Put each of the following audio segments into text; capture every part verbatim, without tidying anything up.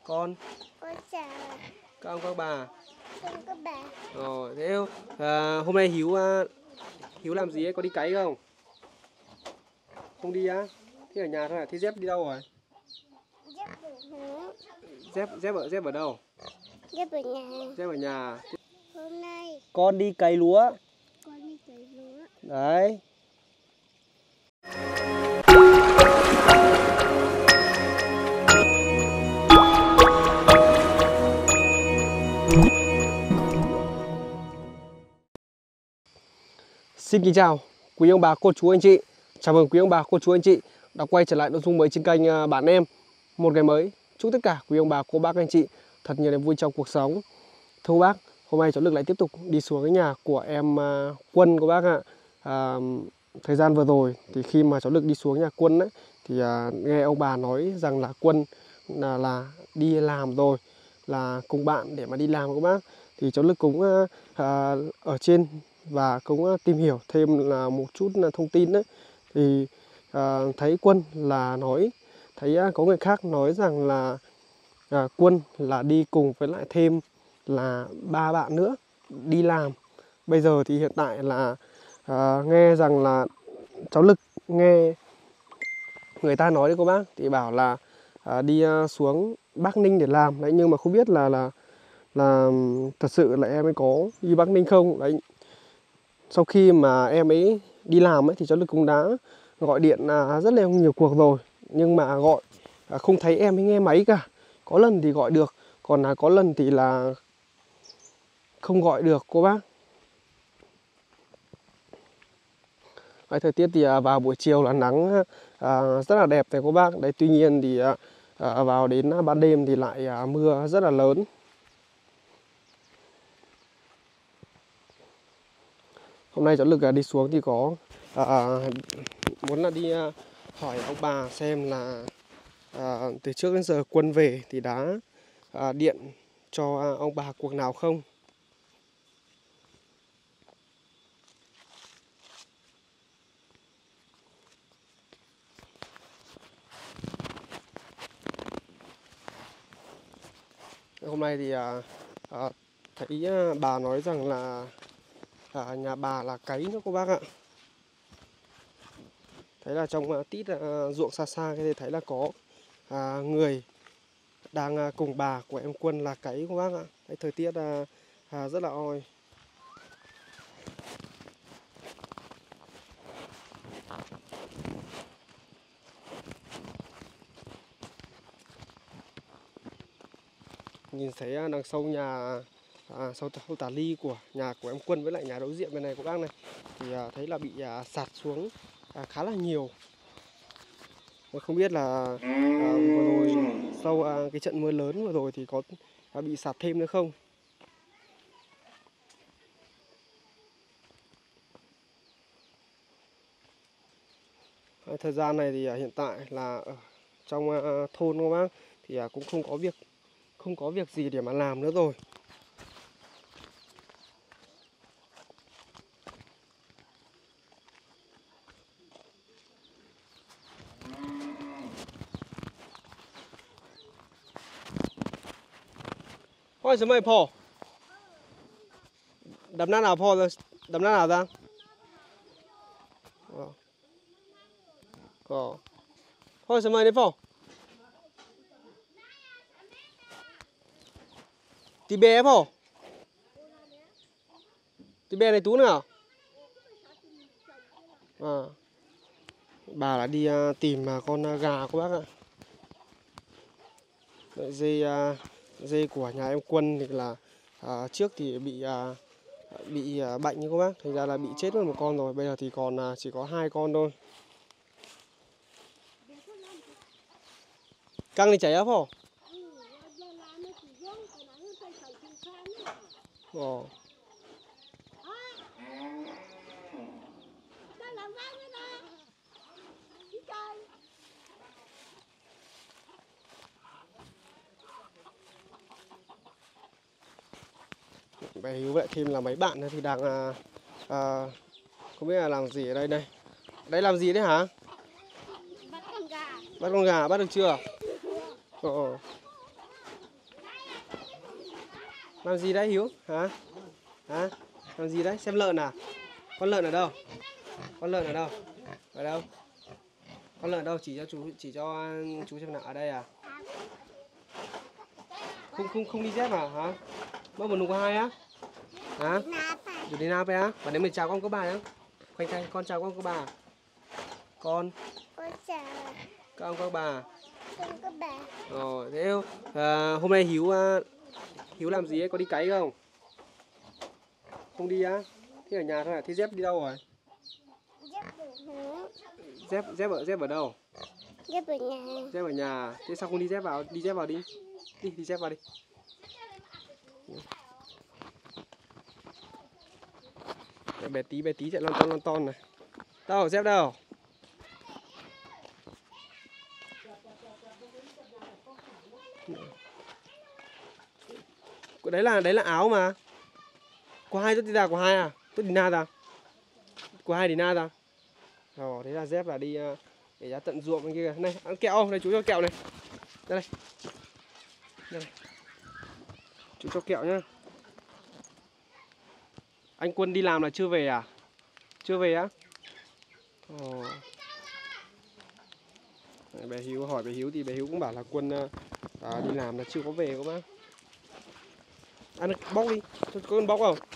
Con. Con chào Các ông các bà. con các bà. Ờ, thế à, hôm nay Hiếu à, Hiếu làm gì ấy? Có đi cấy không? Không đi á? Thế ở nhà thôi à? Thế Dép đi đâu rồi? Dép ở hướng. Dép Dép ở Dép ở đâu? Dép ở nhà. Dép ở nhà. Hôm nay Con đi cấy lúa. con đi cấy lúa. Đấy. Xin kính chào quý ông bà, cô chú, anh chị. Chào mừng quý ông bà, cô chú, anh chị đã quay trở lại nội dung mới trên kênh Bản Em. Một ngày mới, chúc tất cả quý ông bà, cô bác, anh chị thật nhiều niềm vui trong cuộc sống. Thưa bác, hôm nay cháu Lực lại tiếp tục đi xuống cái nhà của em Quân của bác ạ. À, thời gian vừa rồi thì khi mà cháu Lực đi xuống nhà Quân ấy, thì à, nghe ông bà nói rằng là Quân là, là đi làm rồi, là cùng bạn để mà đi làm các bác. Thì cháu Lực cũng à, ở trên và cũng tìm hiểu thêm là một chút thông tin đấy. Thì à, thấy Quân là nói, thấy có người khác nói rằng là à, Quân là đi cùng với lại thêm là ba bạn nữa đi làm. Bây giờ thì hiện tại là à, nghe rằng là cháu Lực nghe người ta nói đấy cô bác, thì bảo là à, đi à, xuống Bắc Ninh để làm đấy, nhưng mà không biết là là là thật sự là em ấy có đi Bắc Ninh không đấy. Sau khi mà em ấy đi làm ấy thì cháu Lực cũng đã gọi điện à, rất là nhiều cuộc rồi, nhưng mà gọi à, không thấy em ấy nghe máy cả. Có lần thì gọi được, còn là có lần thì là không gọi được cô bác. Đấy, thời tiết thì à, vào buổi chiều là nắng à, rất là đẹp này cô bác. Đấy, tuy nhiên thì à, à, vào đến ban đêm thì lại à, mưa rất là lớn. Hôm nay cháu Lực à, đi xuống thì có à, muốn là đi à, hỏi ông bà xem là à, từ trước đến giờ Quân về thì đã à, điện cho à, ông bà cuộc nào không. Hôm nay thì à, à, thấy à, bà nói rằng là à, nhà bà là cấy nữa cô bác ạ. Thấy là trong à, tít à, ruộng xa xa cái thấy là có à, người đang à, cùng bà của em Quân là cấy cô bác ạ. Đấy, thời tiết à, à, rất là oi. Nhìn thấy à, đằng sau nhà à, sau, sau tà ly của nhà của em Quân với lại nhà đối diện bên này của bác này thì à, thấy là bị à, sạt xuống à, khá là nhiều. Không biết là à, vừa rồi sau à, cái trận mưa lớn vừa rồi thì có à, bị sạt thêm nữa không. À, thời gian này thì à, hiện tại là ở trong à, thôn của bác thì à, cũng không có việc không có việc gì để mà làm nữa rồi. Hỏi sao mày phò đầm na nào phò rồi đầm na nào ra ờ hỏi sao mày đấy phò tí bé phò tí bé này tú nào à, bà là đi uh, tìm uh, con uh, gà của bác ạ. Đấy, dê uh, dê của nhà em Quân thì là uh, trước thì bị uh, bị uh, bệnh như các bác, thành ra là bị chết mất một con rồi, bây giờ thì còn uh, chỉ có hai con thôi. Căng thì chảy áp hả? Ồ. Bé Hiếu vậy thêm là mấy bạn nữa thì đang à, à, không biết là làm gì ở đây đây. Đấy làm gì đấy hả? Bắt con gà. Bắt con gà, bắt được chưa? Ờ. Làm gì đấy Hiếu? Hả? Hả? Làm gì đấy? Xem lợn à? Con lợn ở đâu? Con lợn ở đâu? Ở đâu? Con lợn ở đâu? Chỉ cho chú chỉ cho chú xem nào. Ở đây à? Không không không đi dép à hả? Mất một nụ có hai á? Hả? Dù đi nào về á? Và nếu mình chào con có bà nhá. Khoanh tay con chào con có bà. Con. Con chào. Các ông các bà. Không có bà. Ờ, thế à, hôm nay Hiếu à, Hiếu làm gì ấy? Có đi cấy không? Không đi á? Thế ở nhà thôi à? Thế dép đi đâu rồi? Dép ở hướng. Dép dép ở dép ở đâu? Dép ở nhà. Dép ở nhà. Thế sao không đi dép vào? Đi dép vào đi. Đi đi dép vào đi. Đấy, bé tí bé tí chạy lon ton lon ton này. Đâu dép đâu? Đấy là đấy là áo mà. Có hai tôi đi ra có hai à? Tôi đi na ra. Có hai đi na ra. Rồi, đấy là dép là đi uh, để ra tận ruộng bên kia. Này, ăn kẹo không? Này chú cho kẹo này. Đây này. Đây này. Chú cho kẹo nhá. Anh Quân đi làm là chưa về à? Chưa về á? Ồ. Đấy, bé Hiếu hỏi bé Hiếu thì bé Hiếu cũng bảo là Quân à, đi làm là chưa có về các bác. Ăn được bóc đi, có con bóc không?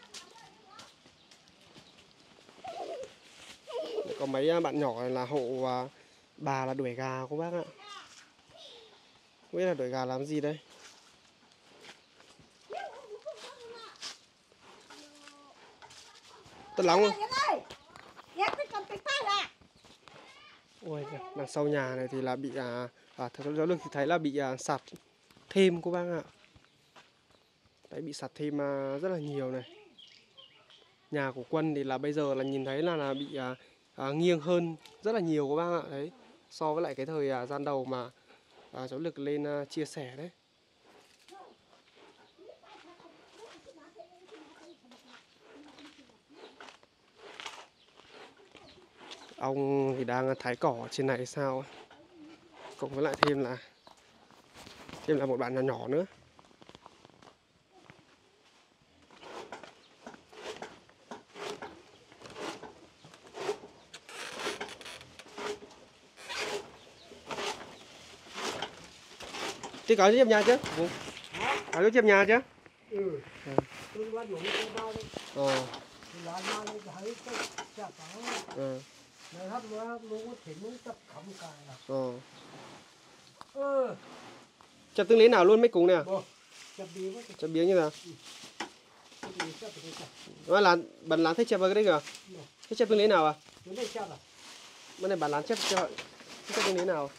Có mấy bạn nhỏ là hộ à, bà là đuổi gà các bác ạ. Không biết là đuổi gà làm gì đây? Tất lóng không? Ôi, đằng sau nhà này thì là bị à, à thật giáo lực thì thấy là bị à, sạt thêm các bác ạ. Đấy, bị sạt thêm à, rất là nhiều này. Nhà của Quân thì là bây giờ là nhìn thấy là, là bị à, à, nghiêng hơn rất là nhiều các bác ạ. Đấy, so với lại cái thời à, gian đầu mà à, cháu Lực lên à, chia sẻ đấy. Ông thì đang thái cỏ trên này sao. Cộng với lại thêm là thêm là một bạn nhỏ nhỏ nữa. Thế có chép nhà chứ? Có chép nhà chứ? Ừ. À. Tôi bắt nổi cái bao đấy. Ờ. Lá ma lên thấy cái chả có. Ờ. Này hấp nó nó có thể nó tập khẩm cài à. Ờ. Ơ. Chặt tương lý nào luôn mấy cúng nè. Bồ. Chặt bía quá. Chặt bía như nào? Nó là bạn lán thích chép vào cái đấy kìa. Thế chép tương lý nào à? Cái này chặt à? Bên này bạn lán chép cho chép tương lý nào?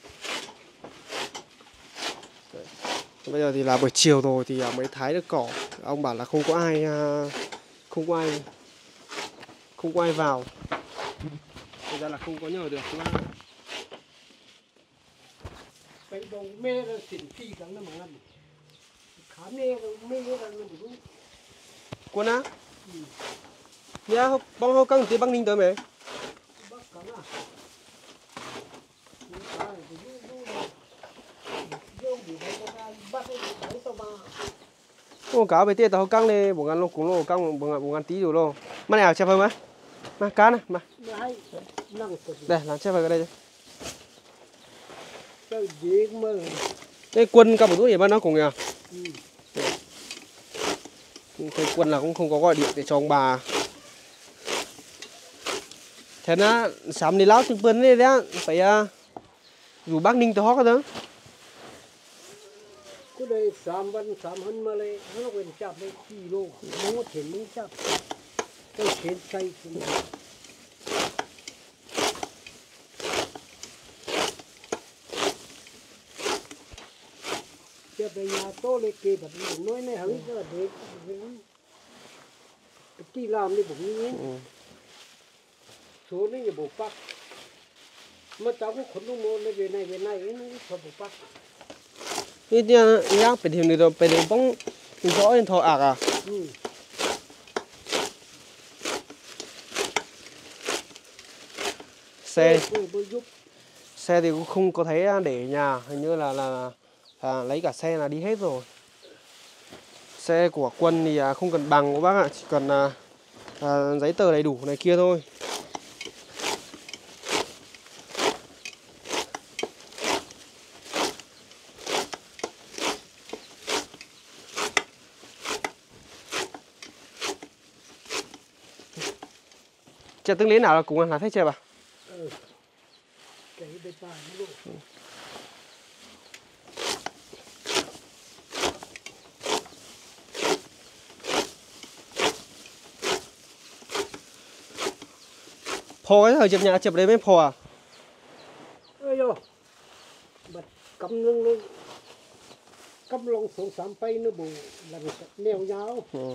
Đấy. Bây giờ thì là buổi chiều rồi thì mới thái được cỏ. Ông bảo là không có ai không có ai không có ai vào. Thực ra là không có nhờ được đúng không? Cái đồng mê là xỉn phi cả nó mà ngăn. Khá mê là mê là nó đúng. Quân á? Ừ. Nhá, bông hô căng tí băng ninh tới mày. Bác cắn à? Ô cá bé tiệt tao căng đi, bộ ngắn lô cũng lô căng bộ ngắn bộ ngắn tí rồi lô. Mà nào chép vào mà. Mà cá này, mà. Đây, làm chép vào cái đây. Cái gì mà. Đây Quân cả một túi gì mà nó cùng kìa. Ừ. Thế Quân là cũng không có gọi điện để cho ông bà. Thế nó sắm đi láo từng bữa này đấy, phải uh, rủ bác Ninh tới hót đó. Cái đây sắm văn sắm hơn mà lại nó quên chặt đấy kilo, nó có thể mình chặt. Cái trên cây cũng cái bây giờ tôi lấy kê bật nói này hứng cái để cái làm đi bụng như số này là bộ bắc mà cháu cũng khốn luôn môn về này về này nó cho bộ bắc Ini dia yang pedih ni tu pedih pun insya Allah thọ ạc à. Ừ. Xe Tôi- tôi giúp. xe thì cũng không có thấy để ở nhà, hình như là là, là lấy cả xe là đi hết rồi. Xe Xe của Quân thì à, không cần bằng các bác ạ, chỉ cần à, à, giấy tờ đầy đủ này kia thôi. Chè tương lý nào là cũng là thế chè bà? Ừ. Cái đây ta nó luôn. Ừ. Phò cái thời chụp nhà chụp đấy mới phò à? Ơi yo. Bật cắm lưng lưng. Cắm lông xuống sám bay nó bù làm neo nhau. Ừ.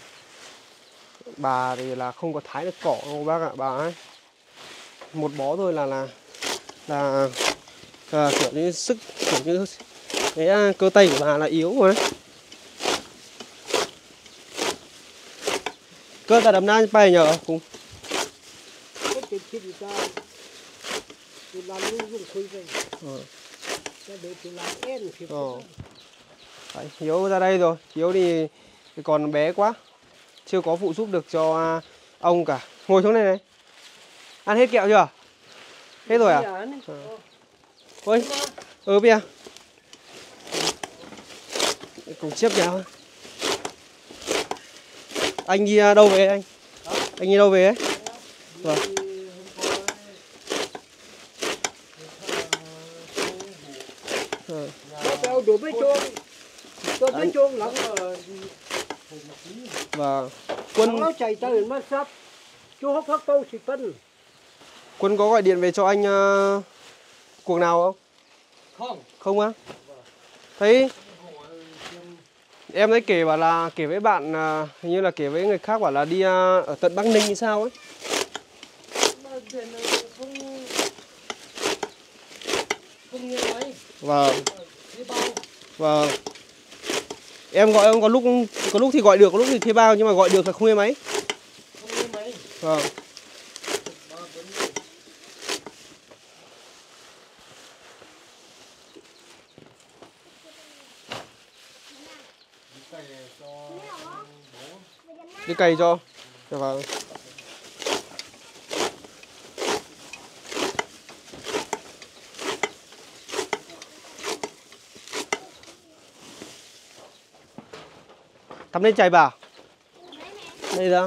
Bà thì là không có thái được cỏ đâu bác ạ, bà ấy. Một bó thôi là là là, là kiểu như sức kiểu như cái cơ tay của bà là yếu rồi đấy. Cơ ta đầm na bay nhờ cũng. Cái tiền khi đi ra thì làm luôn dùng khuy vậy. Ừ. Cái để thì làm en thì Ờ. Đấy, Hiếu ra đây rồi. Hiếu thì, thì còn bé quá, chưa có phụ giúp được cho ông cả. Ngồi xuống đây này. Ăn hết kẹo chưa? Hết rồi à? Ừ. Ôi, ừ bia. Cùng chiếc nhau. Anh đi đâu về anh? Anh đi đâu về ấy? Vâng. Ừ. Nó đổ bê chuông. Tôi bê chuông lắm. Và Quân nó chạy tới mà sắp. Chú hốc hốc câu xịt phân. Quân có gọi điện về cho anh uh, cuộc nào không? Không. Không á? Thấy em thấy kể bảo là kể với bạn uh, hình như là kể với người khác bảo là đi uh, ở tận Bắc Ninh hay sao ấy. Không nghe máy. Vâng. Vâng. Em gọi ông có lúc có lúc thì gọi được, có lúc thì thuê bao nhưng mà gọi được là không nghe máy. Không nghe máy. Vâng. Đi cày cho. Dạ vâng. Tắm lên chày bà. Đây ra.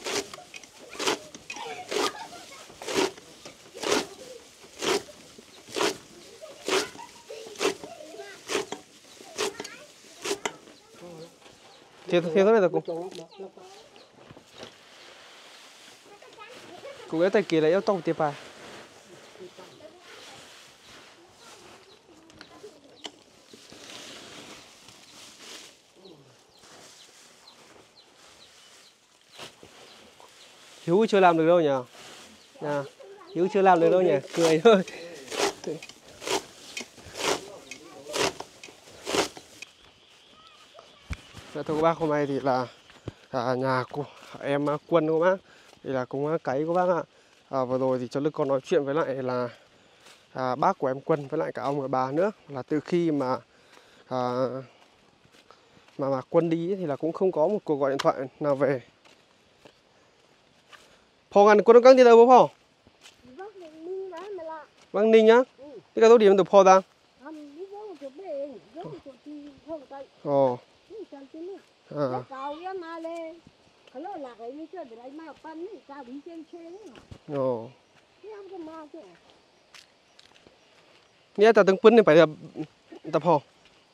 Thế thế thế này là cũng. Cũng cái tay kia là eo tông tiếp à. Hiếu chưa làm được đâu nhỉ? Nha. Hiếu chưa làm được đâu nhỉ? Cười thôi. Thưa các bác, hôm nay thì là à, nhà của em Quân các bác thì là cũng cấy các bác ạ. À, vừa rồi thì cho Lực còn nói chuyện với lại là à, bác của em Quân với lại cả ông và bà nữa, là từ khi mà à, mà mà Quân đi ấy, thì là cũng không có một cuộc gọi điện thoại nào về. Phò ngàn Quân căng đi đâu bố phò? Bác Ninh nhá. Thế cái số điểm từ phò ra. Ồ. À. Ồ. Nghe ta từng Quân này phải là tập hồ.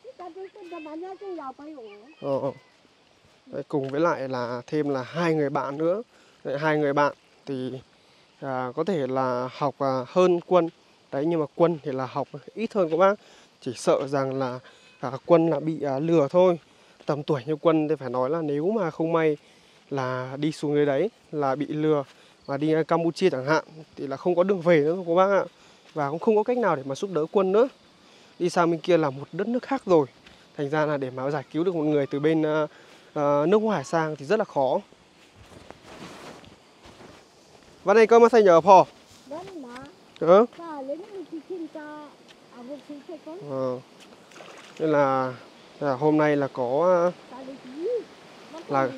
Ồ. Đấy, cùng với lại là thêm là hai người bạn nữa. Đấy, hai người bạn thì à, có thể là học à, hơn Quân. Đấy, nhưng mà Quân thì là học ít hơn các bác. Chỉ sợ rằng là à, Quân là bị à, lừa thôi. Tầm tuổi như Quân thì phải nói là nếu mà không may là đi xuống dưới đấy là bị lừa và đi Campuchia chẳng hạn thì là không có đường về nữa các bác ạ. Và cũng không có cách nào để mà giúp đỡ Quân nữa. Đi sang bên kia là một đất nước khác rồi. Thành ra là để mà giải cứu được một người từ bên uh, uh, nước ngoài sang thì rất là khó.วันนี้ก็มาใส่เหยอพอ Ừ. Ờ. Nên là, là hôm nay là có là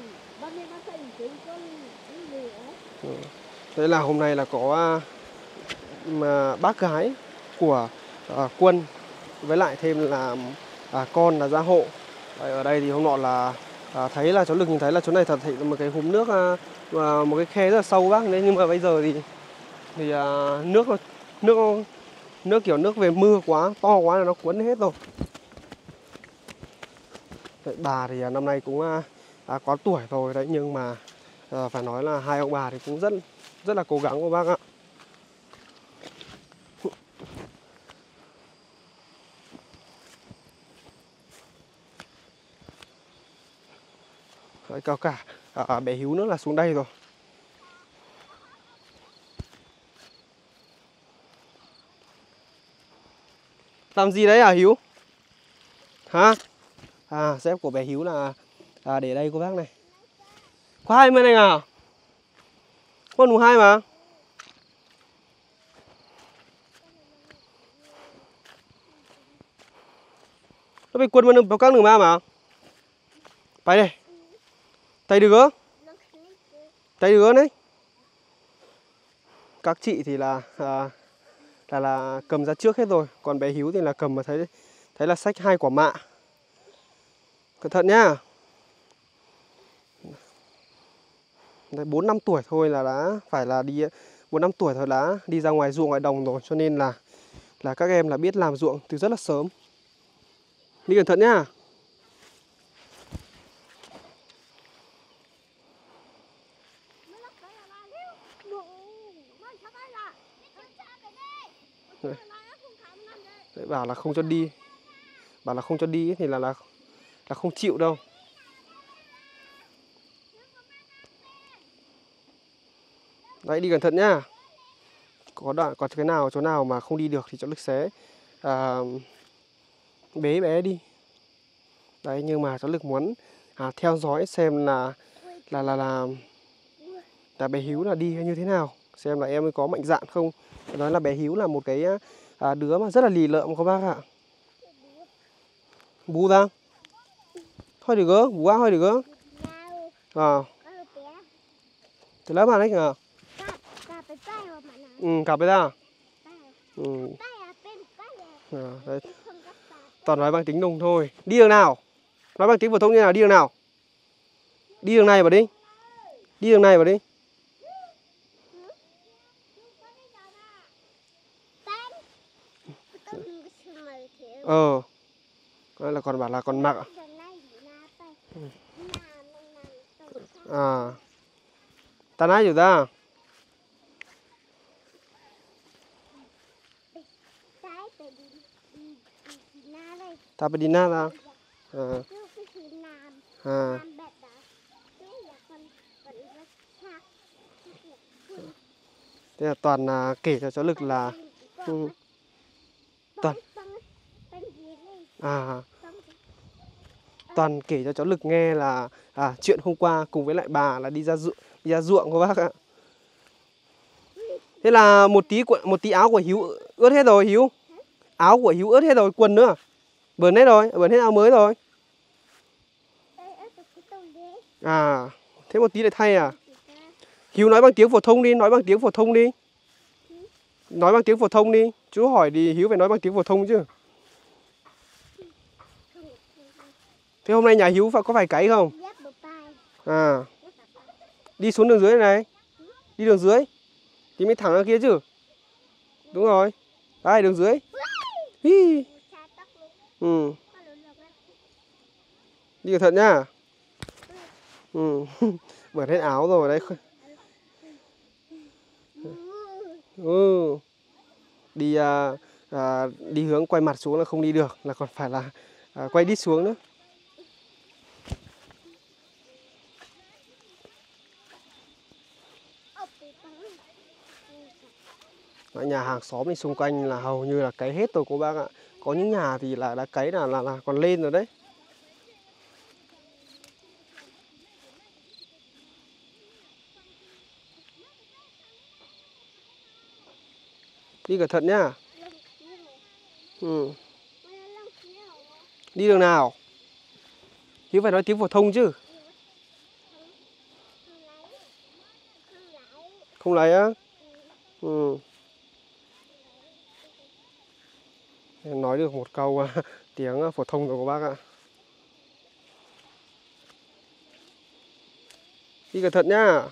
đấy là hôm nay là có mà bác gái của à, Quân với lại thêm là à, con là Gia Hộ. Đấy, ở đây thì hôm nọ là à, thấy là cháu Lực nhìn thấy là chỗ này thật thị một cái húm nước à, một cái khe rất là sâu bác, nên nhưng mà bây giờ thì thì à, nước nước nước kiểu nước về mưa quá to quá là nó cuốn hết rồi. Đấy, bà thì à, năm nay cũng à, à, có tuổi rồi đấy, nhưng mà à, phải nói là hai ông bà thì cũng rất rất là cố gắng của bác ạ. Đấy, cao cả à, bé Hiếu nữa là xuống đây rồi. Làm gì đấy hả Hiếu? Hả? À, dép của bé Hiếu là à, để đây cô bác này. Có hai mươi này à? Con đủ hai mà. Nó bị quần mà các nửa ma mà. Phải đây. Tay được. Tay được đấy. Các chị thì là à, là là cầm ra trước hết rồi, còn bé Hiếu thì là cầm mà thấy thấy là xách hai quả mạ. Cẩn thận nhá. Đấy, bốn năm tuổi thôi là đã phải là đi bốn năm tuổi thôi đã đi ra ngoài ruộng ngoài đồng rồi, cho nên là là các em là biết làm ruộng từ rất là sớm. Đi cẩn thận nhá. Đấy. Đấy, bảo là không cho đi, bảo là không cho đi thì là là là không chịu đâu. Đấy, đi cẩn thận nhá. Có đoạn có cái nào chỗ nào mà không đi được thì cháu Lực sẽ à, bế bé đi. Đấy, nhưng mà cháu Lực muốn à, theo dõi xem là là là là là bé Hiếu là đi như thế nào, xem là em ấy có mạnh dạn không. Nói là bé Hiếu là một cái à, đứa mà rất là lì lợm các bác ạ. Bú ra. Thôi được gỡ, bú á thôi được gỡ. À. Từ lớp mà đấy hả? Ừ, cặp với ta. Ừ. À, đấy. Toàn nói bằng tiếng Nùng thôi. Đi đường nào? Nói bằng tiếng phổ thông như nào? Đi đường nào? Đi đường này vào đi. Đi đường này vào đi. Ờ. Đây là còn bảo là còn mặc. À. Ta nói gì ta? Ta phải đi na ra. À. À. Thế là toàn là kể cho cháu Lực là ừ. Toàn à toàn kể cho cháu Lực nghe là à, chuyện hôm qua cùng với lại bà là đi ra ruộng, đi ra ruộng của bác ạ. Thế là một tí một tí áo của Hiếu ướt hết rồi Hiếu. Áo của Hiếu ướt hết rồi, quần nữa. Bẩn hết rồi, bẩn hết áo mới rồi. À, thế một tí để thay à? Hiếu nói bằng tiếng phổ thông đi, nói bằng tiếng phổ thông đi. Nói bằng tiếng phổ thông đi. Chú hỏi thì Hiếu phải nói bằng tiếng phổ thông chứ. Thế hôm nay nhà Hiếu có phải cấy không? À. Đi xuống đường dưới này. Đi đường dưới thì mới thẳng ra kia chứ. Đúng rồi. Đây đường dưới. Hi. Ừ. Đi cẩn thận nhá. Ừ. Bẩn hết áo rồi đấy. Ừ. Đi à, à, đi hướng quay mặt xuống là không đi được, là còn phải là à, quay đít xuống nữa. Nhà hàng xóm thì xung quanh là hầu như là cấy hết rồi cô bác ạ. Có những nhà thì là đã cấy là là, là còn lên rồi đấy. Đi cẩn thận nhá. Ừ. Đi đường nào? Hiếu phải nói tiếng phổ thông chứ. Không lấy á? Ừ. Em nói được một câu tiếng phổ thông rồi các bác ạ. Đi cẩn thận nhá.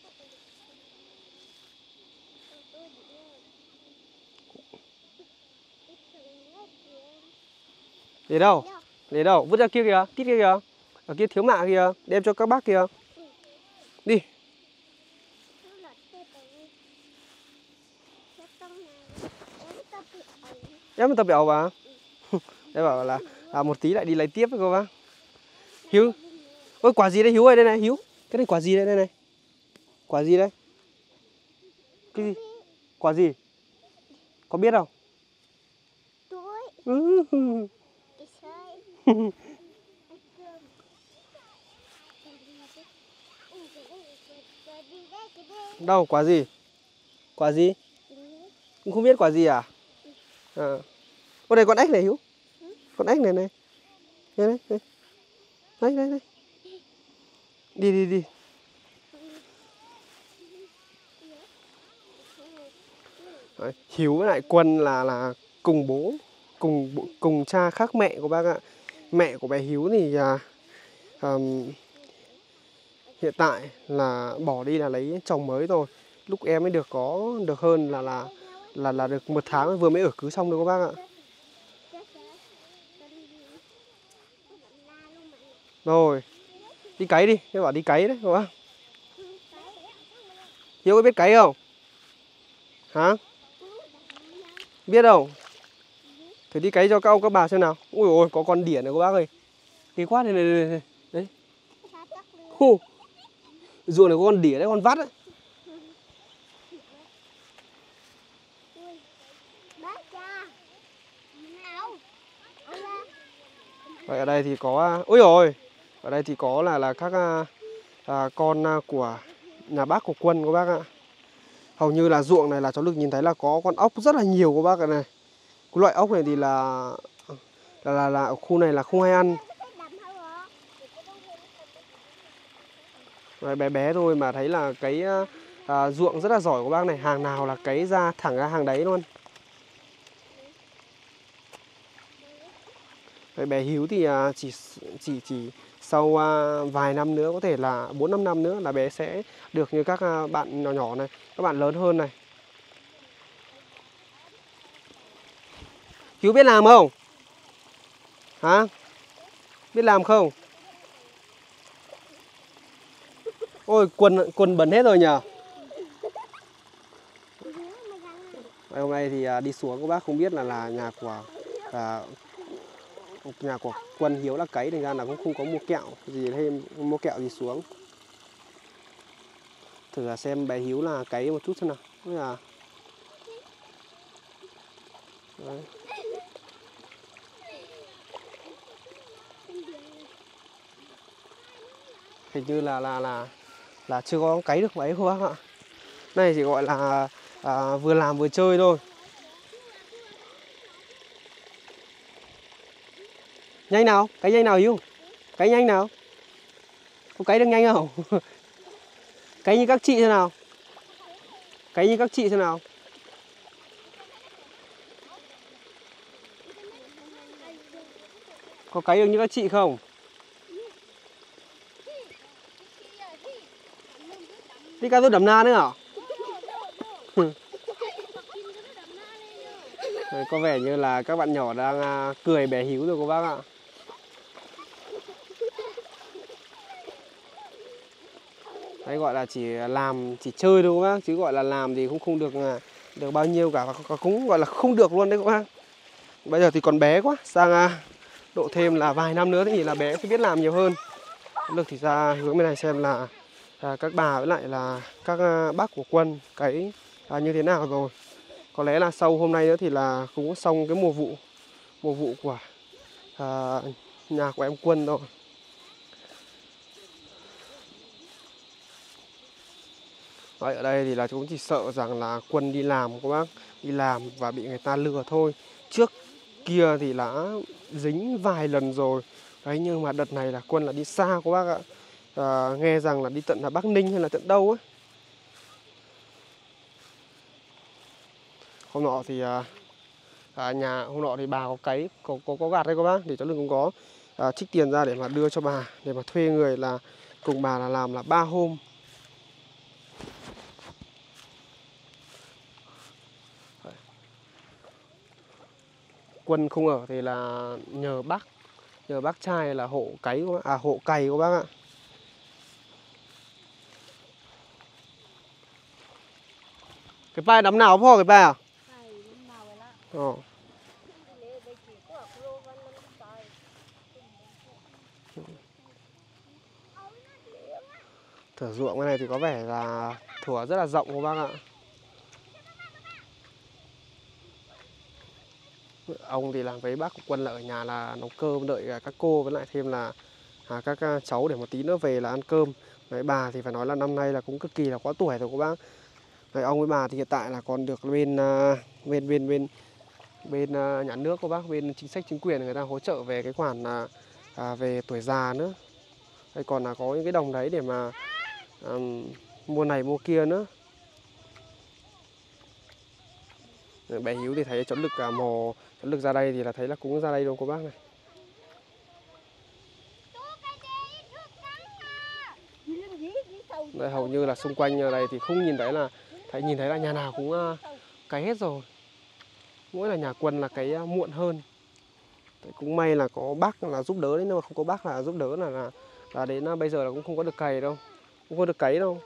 Để đâu? Để đâu? Vứt ra kia kìa, tít kia kìa. Ở kia thiếu mạ kìa, đem cho các bác kìa. Đi. Em tập béo vào. Đây bảo là à, một tí lại đi lấy tiếp với cô bác. Hiếu. Ôi quả gì đây Hiếu ơi, đây này Hiếu. Cái này quả gì đây đây này? Quả gì đây? Cái gì? Quả gì? Có biết không? Đâu quả gì? Quả gì? Cũng không biết quả gì à? À. Ô đây con ếch này Hiếu. Con ếch này này. Đây đây đây. Đây đây đây. Đi đi đi. Đấy, Hiếu với lại Quân là là cùng bố, cùng cùng cha khác mẹ của bác ạ. Mẹ của bé Hiếu thì à, um, hiện tại là bỏ đi là lấy chồng mới rồi. Lúc em mới được có được hơn là là là là được một tháng vừa mới ở cưới xong đâu các bác ạ. Rồi đi cấy đi, em bảo đi cấy đấy các bác. Hiếu có biết cấy không? Hả? Biết không? Thử đi cấy cho các ông các bà xem nào. Ui ôi có con đỉa này các bác ơi. Kỳ quá này này, này, này. Đấy. Hù. Ruộng này có con đỉa đấy, con vắt đấy. Vậy ở đây thì có, ôi rồi, ở đây thì có là là các à, con của nhà bác của Quân các bác ạ. Hầu như là ruộng này là cháu được nhìn thấy là có con ốc rất là nhiều các bác ạ này. Cái loại ốc này thì là là là, là ở khu này là không ai ăn. Đấy, bé bé thôi mà thấy là cái à, ruộng rất là giỏi của bác này, hàng nào là cấy ra thẳng ra hàng đấy luôn. Đấy, bé Hiếu thì à, chỉ chỉ chỉ sau à, vài năm nữa, có thể là bốn năm năm nữa là bé sẽ được như các à, bạn nhỏ nhỏ này, các bạn lớn hơn này. Hiếu biết làm không? Hả? Biết làm không? Ôi quần quần bẩn hết rồi nhờ. Ngày hôm nay thì à, đi xuống các bác không biết là là nhà của à, nhà của Quân Hiếu là cấy, thành ra là cũng không có mua kẹo gì thêm, mua kẹo gì xuống. Thử là xem bé Hiếu là cấy một chút xem nào. Đấy là... Đấy. Hình như là là là là chưa có cấy được mấy không bác ạ. Này chỉ gọi là à, vừa làm vừa chơi thôi. Nhanh nào, cấy nhanh nào Hiếu. Cấy nhanh nào. Có cấy được nhanh không? Cấy như các chị xem nào. Cấy như các chị xem nào. Có cấy được như các chị không? Đi ca tôi đầm na nữa hả? Đấy, có vẻ như là các bạn nhỏ đang à, cười bé Hiếu rồi cô bác ạ. Đấy gọi là chỉ làm, chỉ chơi thôi các bác, chứ gọi là làm thì cũng không được được bao nhiêu cả, và cũng gọi là không được luôn đấy các bác. Bây giờ thì còn bé quá, sang à, độ thêm là vài năm nữa thì là bé sẽ biết làm nhiều hơn. Được thì ra hướng bên này xem là à, các bà với lại là các à, bác của Quân cấy à, như thế nào rồi. Có lẽ là sau hôm nay nữa thì là cũng xong cái mùa vụ mùa vụ của à, nhà của em Quân rồi. Đấy, ở đây thì là chúng chỉ sợ rằng là Quân đi làm các bác, đi làm và bị người ta lừa thôi. Trước kia thì đã dính vài lần rồi. Đấy, nhưng mà đợt này là Quân là đi xa các bác ạ. À, nghe rằng là đi tận là Bắc Ninh hay là tận đâu ấy. Hôm nọ thì à, à, nhà hôm nọ thì bà có cấy có có, có gặt đấy các bác, thì cháu Lực cũng có à, trích tiền ra để mà đưa cho bà, để mà thuê người là cùng bà là làm là ba hôm. Quân không ở thì là nhờ bác nhờ bác trai là hộ cấy của bác, à hộ cày của bác ạ. Cái bài đắm nàoพ่อ cái bài à? Ồ. Thửa ruộng cái này thì có vẻ là thửa rất là rộng của bác ạ. Ông thì làm với bác Quân là ở nhà là nấu cơm đợi các cô với lại thêm là à, các cháu để một tí nữa về là ăn cơm. Đấy, bà thì phải nói là năm nay là cũng cực kỳ là quá tuổi rồi cô bác. Đấy, ông với bà thì hiện tại là còn được bên bên bên bên bên nhà nước cô bác, bên chính sách chính quyền người ta hỗ trợ về cái khoản là à, về tuổi già nữa. Đây còn là có những cái đồng đấy để mà à, mua này mua kia nữa. Bé Hiếu thì thấy cháu Lực cả mò, cháu Lực ra đây thì là thấy là cũng ra đây đâu cô bác này. Đây hầu như là xung quanh ở đây thì không nhìn thấy là thấy nhìn thấy là nhà nào cũng uh, cấy hết rồi. Mỗi là nhà Quân là cấy uh, muộn hơn. Đấy, cũng may là có bác là giúp đỡ đấy, nhưng mà không có bác là giúp đỡ là là, là đến uh, bây giờ là cũng không có được cày đâu, không có được cấy đâu.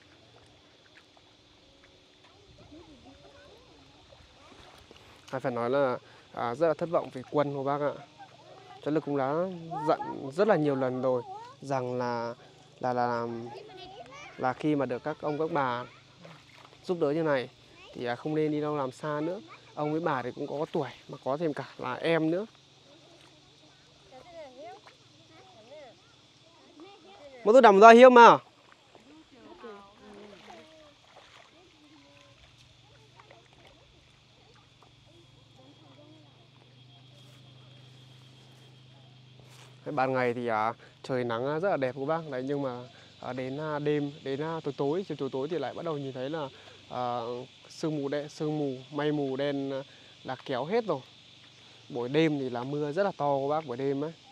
Phải nói là à, rất là thất vọng về Quân của bác ạ. Cháu Lực cũng đã dặn rất là nhiều lần rồi rằng là là là là khi mà được các ông các bà giúp đỡ như này thì không nên đi đâu làm xa nữa. Ông với bà thì cũng có tuổi mà có thêm cả là em nữa. Mà tôi đầm ra hiếm mà. Ban ngày thì à, trời nắng rất là đẹp của bác đấy, nhưng mà à, đến à, đêm đến à, tối tối chiều tối tối thì lại bắt đầu nhìn thấy là à, sương mù đen, sương mù mây mù đen à, là kéo hết rồi. Buổi đêm thì là mưa rất là to của bác, buổi đêm ấy.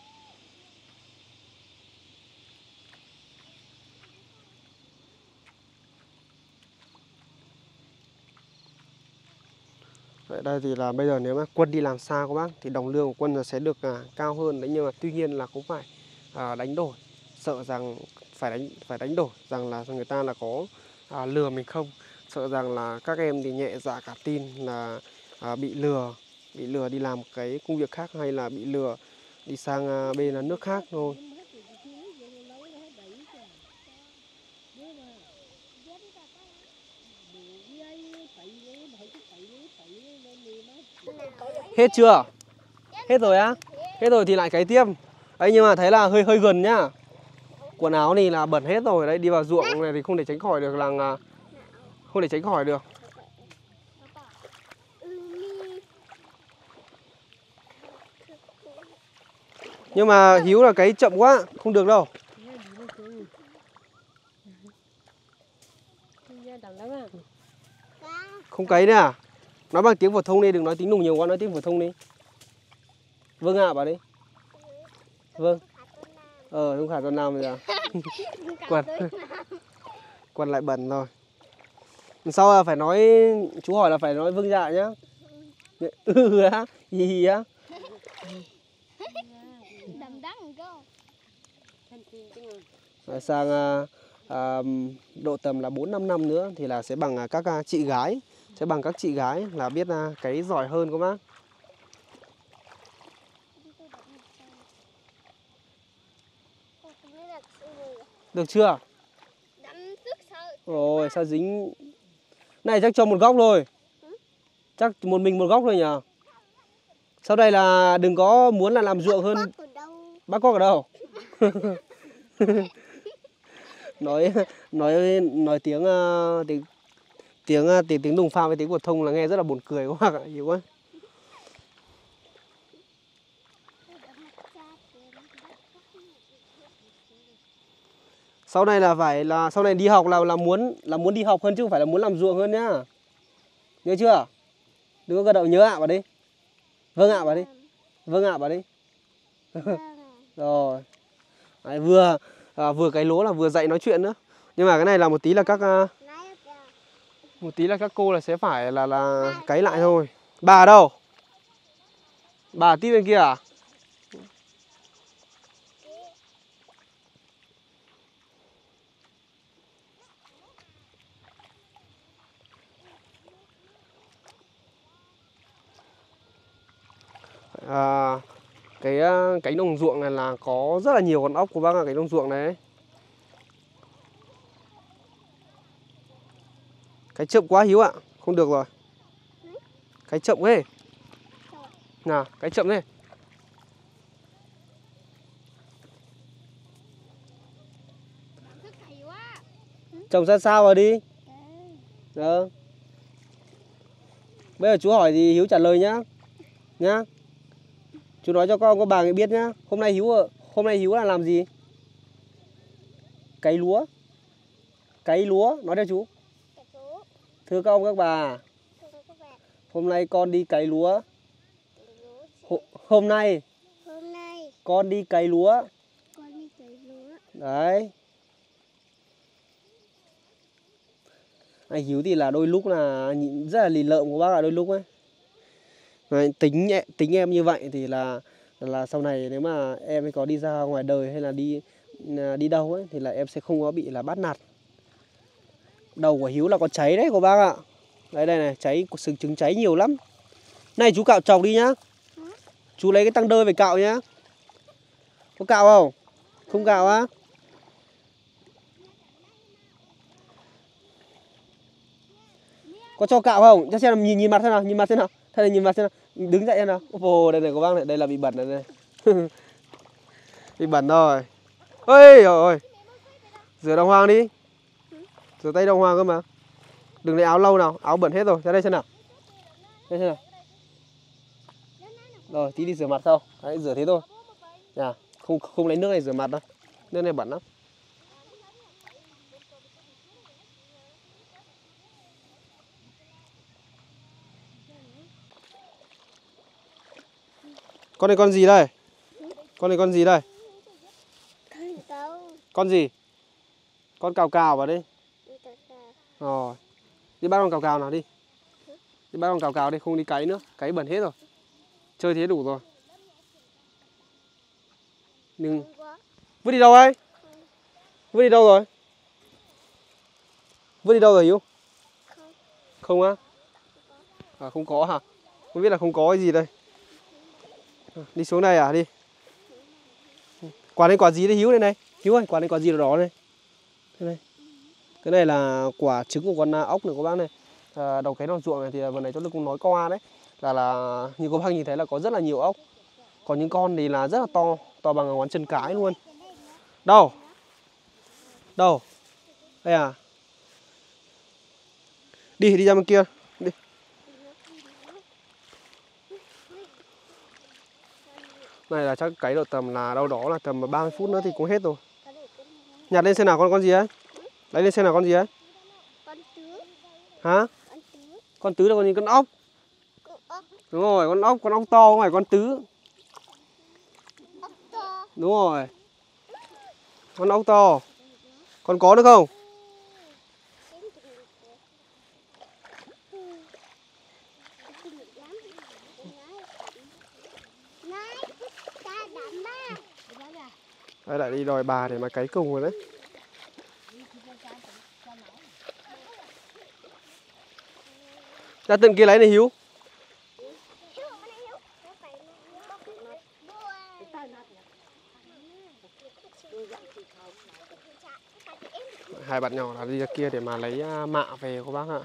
Vậy đây thì là bây giờ nếu mà Quân đi làm xa các bác thì đồng lương của Quân là sẽ được à, cao hơn đấy, nhưng mà tuy nhiên là cũng phải à, đánh đổi, sợ rằng phải đánh phải đánh đổi rằng là người ta là có à, lừa mình không, sợ rằng là các em thì nhẹ dạ cả tin là à, bị lừa bị lừa đi làm cái công việc khác, hay là bị lừa đi sang à, bên nước khác thôi. Hết chưa? Hết rồi á? Hết rồi thì lại cấy tiếp. Đấy, nhưng mà thấy là hơi hơi gần nhá. Quần áo thì là bẩn hết rồi đấy, đi vào ruộng này thì không thể tránh khỏi được là không thể tránh khỏi được. Nhưng mà Hiếu là cấy chậm quá, không được đâu. Không cấy nữa à? Nói bằng tiếng phổ thông đi, đừng nói tiếng Nùng nhiều quá, nói tiếng phổ thông đi. Vâng ạ, à, bảo đi. Vâng. Ờ, đúng khả Tuần Nam rồi à. Quần. Quần lại bẩn rồi. Sau là phải nói, chú hỏi là phải nói vâng dạ nhá. Ừ á, hì hì á. Rồi sang à, à, độ tầm là bốn năm năm nữa thì là sẽ bằng các chị gái. Sẽ bằng các chị gái là biết à, cái giỏi hơn các bác. Được chưa? Ôi sao dính. Này chắc cho một góc thôi. Chắc một mình một góc thôi nhỉ. Sau đây là đừng có muốn là làm ruộng hơn. Bác Quốc ở đâu? nói nói nói tiếng tiếng tiếng tiếng tiếng Nùng pha với tiếng phổ thông là nghe rất là buồn cười các bác ạ, hiểu quá. Sau này là phải là sau này đi học là là muốn là muốn đi học hơn chứ không phải là muốn làm ruộng hơn nhá. Nhớ chưa? Đừng có gật đầu, nhớ ạ vào đi. Vâng ạ vào đi. Vâng ạ vào đi. Rồi. Đấy, vừa à, vừa cái lúa là vừa dạy nói chuyện nữa. Nhưng mà cái này là một tí là các à, một tí là các cô là sẽ phải là là cấy lại thôi. Bà ở đâu? Bà tí bên kia à? À, cái cánh đồng ruộng này là có rất là nhiều con ốc của bác ạ, cánh đồng ruộng này. Cái chậm quá Hiếu ạ, không được rồi. Cái chậm ấy. Nào, cái chậm này. Trồng ra sao vào đi. Ờ. Bây giờ chú hỏi thì Hiếu trả lời nhá. Nhá. Chú nói cho các ông các bà ấy biết nhá. Hôm nay Hiếu hôm nay Hiếu là làm gì? Cấy lúa. Cấy lúa, nói theo chú. Thưa các ông các bà, hôm nay con đi cấy lúa. Hôm nay Hôm nay con đi cấy lúa. con đi cấy lúa. Đấy. Anh Hiếu thì là đôi lúc là nhìn rất là lì lợm của bác ạ, đôi lúc ấy. Đấy, tính tính em như vậy thì là là sau này nếu mà em ấy có đi ra ngoài đời hay là đi đi đâu ấy thì là em sẽ không có bị là bắt nạt. Đầu của Hiếu là có cháy đấy của bác ạ. Đấy đây này, cháy, sừng trứng cháy nhiều lắm. Này chú cạo trọc đi nhá. Chú lấy cái tăng đơ về cạo nhá. Có cạo không? Không cạo á? Có cho cạo không? Cho xem nhìn nhìn mặt xem nào, nhìn mặt xem nào. Thế này nhìn mặt xem nào. Đứng dậy xem nào. Ồ, đây này của bác này, đây là bị bẩn này này. Bị bẩn rồi. Ôi ôi. Rửa đồng hoàng đi. Rửa tay đồng hoàng cơ mà. Đừng lấy áo lâu nào, áo bẩn hết rồi. Ra đây xem nào. Đây xem nào. Rồi, tí đi rửa mặt sau. Đấy, rửa thế thôi. À, không không lấy nước này rửa mặt đâu. Nước này bẩn lắm. Con này con gì đây? Con này con gì đây? Con gì? Con cào cào vào đi. Rồi. Đi bắt con cào cào nào đi. Đi bắt con cào cào đi, không đi cấy nữa. Cấy bẩn hết rồi. Chơi thế đủ rồi. Đừng. Vứt đi đâu ấy? Vứt đi đâu rồi? Vứt đi đâu rồi Hiếu? Không á? À, không có hả? Không biết là không có cái gì đây. Đi xuống đây à? Đi. Quả này quả gì đấy Hiếu đây này? Hiếu ơi, quả này quả gì đó này? Đây này. Cái này là quả trứng của con ốc này các bác này. À, đầu cái đồng ruộng này thì vừa nãy cháu Lực cũng nói qua đấy. Là là như các bác nhìn thấy là có rất là nhiều ốc. Còn những con thì là rất là to, to bằng ngón chân cái luôn. Đâu? Đâu? Đây à? Đi, đi ra bên kia. Đi. Này là chắc cái độ tầm là đâu đó là tầm ba mươi phút nữa thì cũng hết rồi. Nhặt lên xem nào con con gì ấy? Lấy lên xem nào con gì ấy? Con tứ. Hả? Con tứ. Con tứ là con gì? Con ốc. Con ốc. Đúng rồi, con ốc, con ốc to không phải con tứ. Ốc to. Đúng rồi. Con ốc to. Con có được không? Đây lại đi đòi bà để mà cấy cùng rồi đấy. Ra tận kia lấy này Hiếu. Hai bạn nhỏ là đi ra kia để mà lấy mạ về các bác ạ.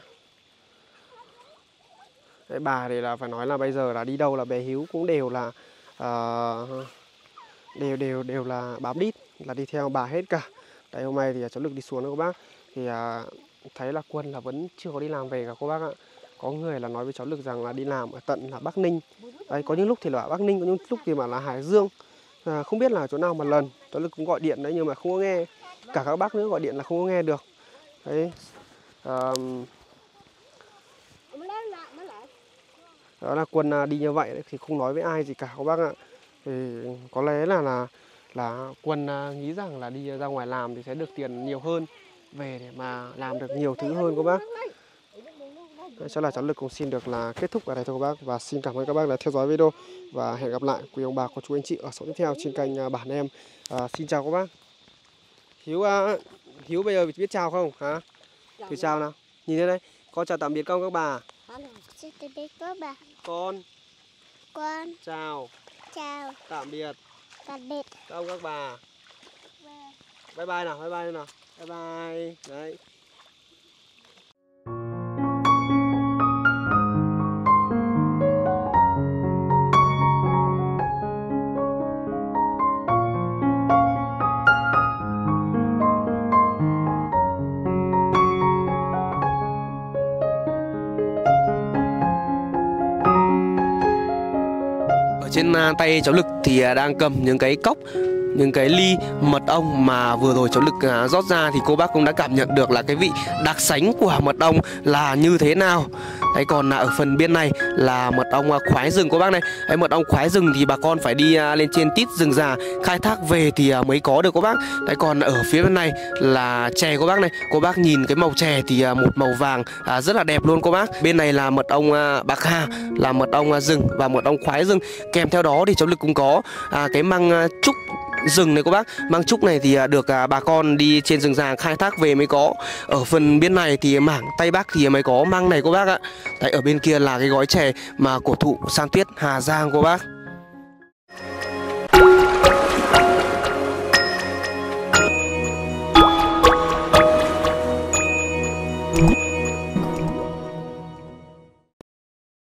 Đấy, bà thì là phải nói là bây giờ là đi đâu là bé Hiếu cũng đều là uh, đều đều đều là bám đít, là đi theo bà hết cả. Đấy, hôm nay thì cháu Lực đi xuống đó các bác. Thì uh, thấy là Quân là vẫn chưa có đi làm về cả các bác ạ. Có người là nói với cháu Lực rằng là đi làm ở tận là Bắc Ninh. Đấy, có những lúc thì là ở Bắc Ninh, có những lúc thì mà là Hải Dương. À, không biết là chỗ nào một lần cháu Lực cũng gọi điện đấy nhưng mà không có nghe. Cả các bác nữa gọi điện là không có nghe được. Đấy. Uh, Đó là Quân à, đi như vậy đấy, thì không nói với ai gì cả các bác ạ. Thì có lẽ là là là Quân à, nghĩ rằng là đi ra ngoài làm thì sẽ được tiền nhiều hơn, về để mà làm được nhiều thứ hơn các bác. Đấy, chắc là cháu Lực cũng xin được là kết thúc ở đây thôi các bác, và xin cảm ơn các bác đã theo dõi video, và hẹn gặp lại quý ông bà cô chú anh chị ở số tiếp theo trên kênh à, Bản Em. À, xin chào các bác. Hiếu à, Hiếu bây giờ biết chào không hả? Thử chào nào, nhìn lên đây, con chào tạm biệt các ông các bà. Chào tạm biệt các bà. Con Con chào chào tạm biệt tạm biệt các ông các bà. Bye bye nào, bye bye nào, bye bye. Đấy. Trên tay cháu Lực thì đang cầm những cái cốc, những cái ly mật ong mà vừa rồi cháu Lực rót ra, thì cô bác cũng đã cảm nhận được là cái vị đặc sánh của mật ong là như thế nào. Đấy, còn ở phần bên này là mật ong khoái rừng cô bác này. Đấy, mật ong khoái rừng thì bà con phải đi lên trên tít rừng già khai thác về thì mới có được cô bác. Đấy, còn ở phía bên này là chè cô bác này. Cô bác nhìn cái màu chè thì một màu vàng à, rất là đẹp luôn cô bác. Bên này là mật ong bạc hà, là mật ong rừng và mật ong khoái rừng. Kèm theo đó thì cháu Lực cũng có à, cái măng trúc rừng này cô bác. Măng trúc này thì được à, bà con đi trên rừng già khai thác về mới có. Ở phần bên này thì mảng Tây Bắc thì mới có măng này cô bác ạ. Đấy, ở bên kia là cái gói chè mà cổ thụ San Tuyết Hà Giang cô bác.